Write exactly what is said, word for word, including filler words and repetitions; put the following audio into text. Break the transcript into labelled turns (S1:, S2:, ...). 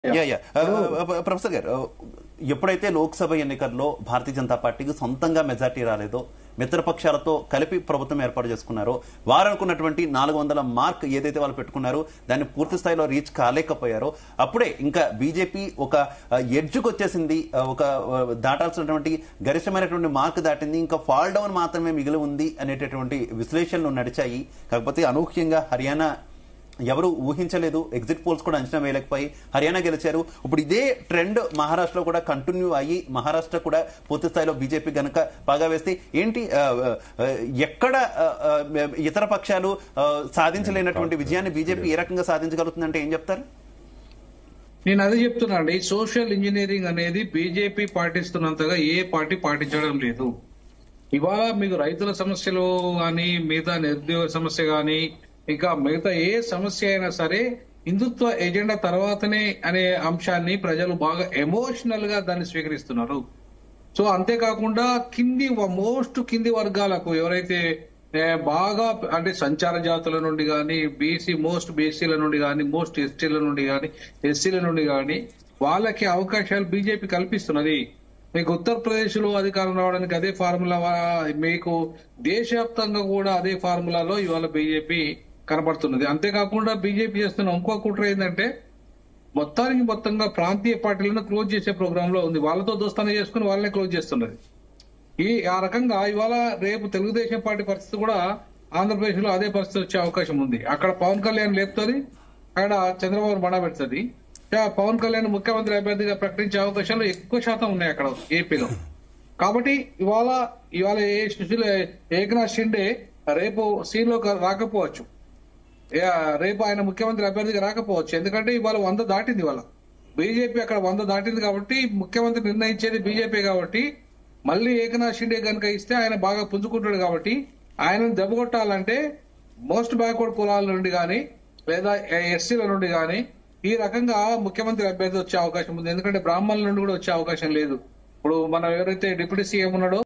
S1: Yeah yeah professor గారు ఎప్పుడైతే లోక్సభ ఎన్నికల్లో భారతీయ జనతా పార్టీకి సొంతంగా మెజార్టీ రాలేదో మిత్రపక్షాలతో కలిపి ప్రభుత్వం ఏర్పాటు చేసుకున్నారో వారు అనుకున్నటువంటి నాలుగు వందల మార్క్ ఏదైతే వాళ్ళు పెట్టుకున్నారో దాన్ని పూర్తి స్థాయిలో రీచ్ కాలేకపోయారో అప్పుడే ఇంకా బీజేపీ ఒక ఎడ్జ్కి వచ్చేసింది, ఒక దాటాల్సినటువంటి గరిష్టమైనటువంటి మార్క్ దాటింది, ఇంకా ఫాల్ డౌన్ మాత్రమే మిగిలి ఉంది అనేటటువంటి విశ్లేషణలు నడిచాయి. కాకపోతే అనూహ్యంగా హర్యానా ఎవరు ఊహించలేదు, ఎగ్జిట్ పోల్స్ కూడా అంచనా వేయలేకపోయి హర్యానా గెలిచారు. ఇప్పుడు ఇదే ట్రెండ్ మహారాష్ట్రలో కూడా కంటిన్యూ అయ్యి మహారాష్ట్ర కూడా పూర్తి స్థాయిలో బీజేపీ గనక బాగా వేస్తే ఏంటి ఎక్కడ ఇతర పక్షాలు సాధించలేనటువంటి విజయాన్ని బీజేపీ ఏ రకంగా సాధించగలుగుతుందంటే ఏం చెప్తారు?
S2: నేను అదే చెప్తున్నాండి, సోషల్ ఇంజనీరింగ్ అనేది బీజేపీ పాటిస్తున్నంతగా ఏ పార్టీ పాటించడం లేదు. ఇవాళ మీకు రైతుల సమస్యలు కానీ, మిగతా నిరుద్యోగ సమస్య కానీ, ఇంకా మిగతా ఏ సమస్య అయినా సరే హిందుత్వ ఎజెండా తర్వాతనే అనే అంశాన్ని ప్రజలు బాగా ఎమోషనల్ గా దాన్ని స్వీకరిస్తున్నారు. సో అంతేకాకుండా కింది మోస్ట్ కింది వర్గాలకు ఎవరైతే బాగా అంటే సంచార జాతుల నుండి కానీ, బీసీ మోస్ట్ బీసీల నుండి కానీ, మోస్ట్ ఎస్టీల నుండి కానీ, ఎస్సీల నుండి కానీ వాళ్ళకి అవకాశాలు బీజేపీ కల్పిస్తున్నది. మీకు ఉత్తరప్రదేశ్ లో అధికారం రావడానికి అదే ఫార్ములా, మీకు దేశవ్యాప్తంగా కూడా అదే ఫార్ములాలో ఇవాళ బీజేపీ కనపడుతున్నది. అంతేకాకుండా బీజేపీ చేస్తున్న ఇంకో కుట్ర ఏంటంటే మొత్తానికి మొత్తంగా ప్రాంతీయ పార్టీలను క్లోజ్ చేసే ప్రోగ్రామ్ లో ఉంది. వాళ్ళతో దోస్తానే చేసుకుని వాళ్ళనే క్లోజ్ చేస్తున్నది. ఈ ఆ రకంగా ఇవాళ రేపు తెలుగుదేశం పార్టీ పరిస్థితి కూడా ఆంధ్రప్రదేశ్ లో అదే పరిస్థితి వచ్చే అవకాశం ఉంది. అక్కడ పవన్ కళ్యాణ్ లేపుతుంది, అక్కడ చంద్రబాబు మడా పెడుతుంది. పవన్ కళ్యాణ్ ముఖ్యమంత్రి అభ్యర్థిగా ప్రకటించే అవకాశాలు ఎక్కువ శాతం ఉన్నాయి అక్కడ ఏపీలో. కాబట్టి ఇవాళ ఇవాళ ఏ సుశీల్ ఏకనాథ్ షిండే రేపు సీన్ లో రాకపోవచ్చు, రేపు ఆయన ముఖ్యమంత్రి అభ్యర్థిగా రాకపోవచ్చు. ఎందుకంటే ఇవాళ వంద దాటింది, ఇవాళ బీజేపీ అక్కడ వంద దాటింది కాబట్టి ముఖ్యమంత్రి నిర్ణయించేది బీజేపీ కాబట్టి మళ్ళీ ఏకనాథ్ షిండే కనుక ఇస్తే ఆయన బాగా పుంజుకుంటాడు. కాబట్టి ఆయనను దెబ్బకొట్టాలంటే మోస్ట్ బ్యాక్వర్డ్ కులాల నుండి కానీ లేదా ఎస్సీల నుండి కానీ ఈ రకంగా ముఖ్యమంత్రి అభ్యర్థి వచ్చే అవకాశం ఉంది. ఎందుకంటే బ్రాహ్మణుల నుండి కూడా వచ్చే అవకాశం లేదు. ఇప్పుడు మనం ఎవరైతే డిప్యూటీ సీఎం ఉన్నాడో